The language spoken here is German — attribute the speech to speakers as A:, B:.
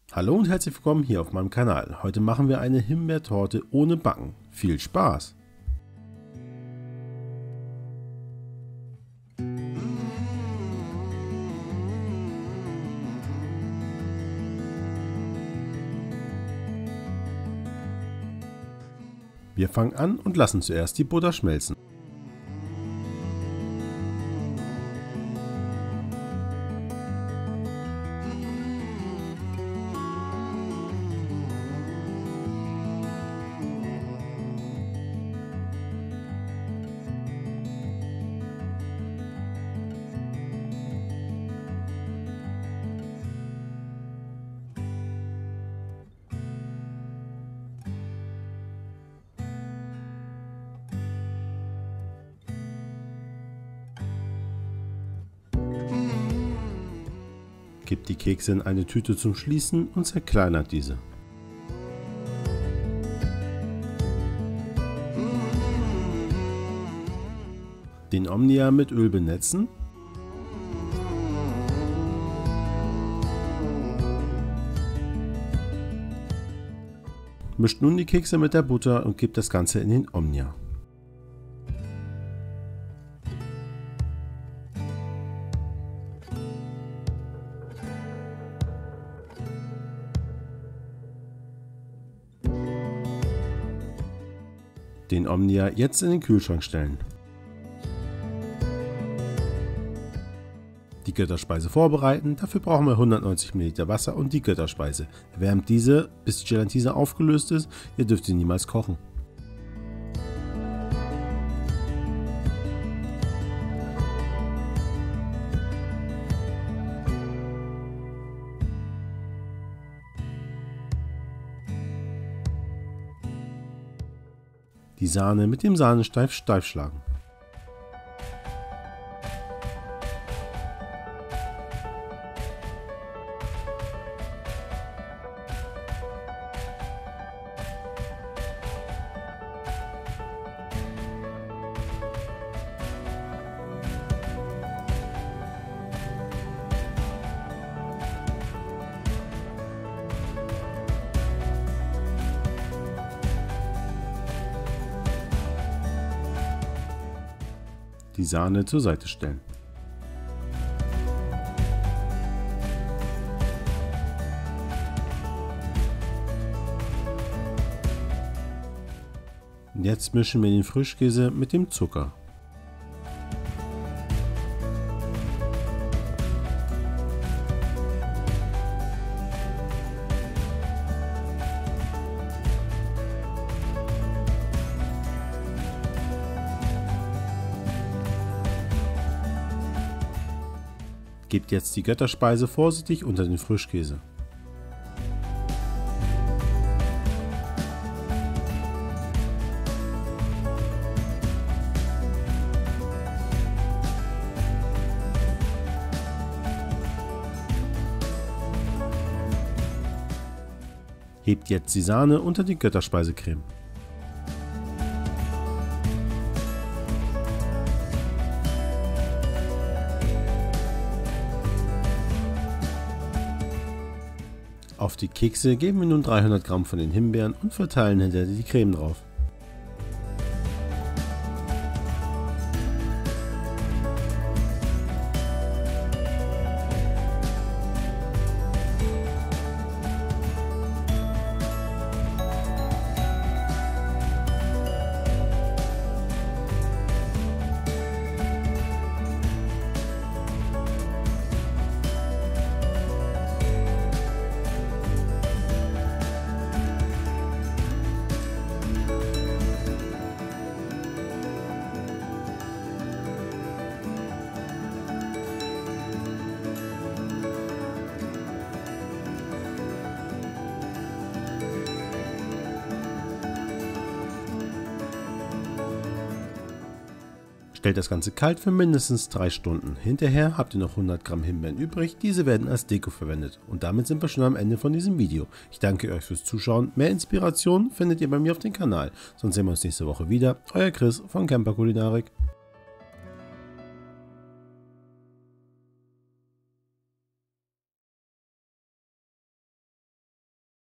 A: Hallo und herzlich willkommen hier auf meinem Kanal. Heute machen wir eine Himbeertorte ohne Backen. Viel Spaß! Wir fangen an und lassen zuerst die Butter schmelzen. Gebt die Kekse in eine Tüte zum Schließen und zerkleinert diese. Den Omnia mit Öl benetzen. Mischt nun die Kekse mit der Butter und gebt das Ganze in den Omnia. Den Omnia jetzt in den Kühlschrank stellen. Die Götterspeise vorbereiten, dafür brauchen wir 190 ml Wasser und die Götterspeise. Erwärmt diese, bis die Gelatine aufgelöst ist, ihr dürft sie niemals kochen. Die Sahne mit dem Sahnesteif steif schlagen. Die Sahne zur Seite stellen. Und jetzt mischen wir den Frischkäse mit dem Zucker. Gebt jetzt die Götterspeise vorsichtig unter den Frischkäse. Hebt jetzt die Sahne unter die Götterspeisecreme. Auf die Kekse geben wir nun 300 Gramm von den Himbeeren und verteilen hinterher die Creme drauf. Stellt das Ganze kalt für mindestens 3 Stunden. Hinterher habt ihr noch 100 Gramm Himbeeren übrig, diese werden als Deko verwendet. Und damit sind wir schon am Ende von diesem Video. Ich danke euch fürs Zuschauen, mehr Inspiration findet ihr bei mir auf dem Kanal. Sonst sehen wir uns nächste Woche wieder. Euer Chris von Camper Kulinarik.